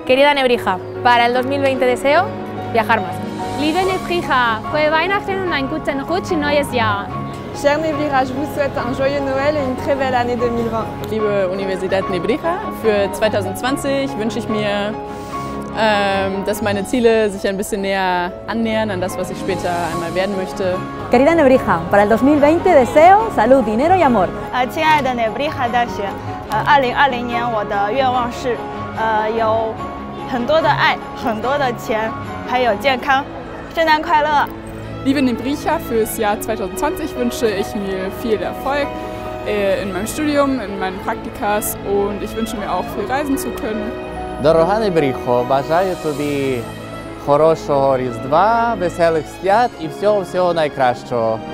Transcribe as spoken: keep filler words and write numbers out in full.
Querida Nebrija, para el dos mil veinte deseo viajar más. Liebe Nebrija, frohe Weihnachten und einen guten Rutsch in neues Jahr. Chère Nebrija, je vous souhaite un joyeux Noël et une très belle année deux mille vingt. Liebe Universität Nebrija, für zwanzig zwanzig wünsche ich mir, ähm, dass meine Ziele sich ein bisschen näher annähern an das, was ich später einmal werden möchte. Querida Nebrija, para el dos mil veinte deseo salud, dinero y amor. 呃，亲爱的 Nebrija 大学，呃，二零二零年我的愿望是，呃，有很多的爱，很多的钱，还有健康。圣诞快乐！ Liebe Nebrija, fürs Jahr zwanzig zwanzig wünsche ich mir viel Erfolg in meinem Studium, in meinen Praktikas und ich wünsche mir auch viel reisen zu können. Дорога Небріхо, бажаю тобі хорошого Різдва, веселих свят і всього-всього найкращого.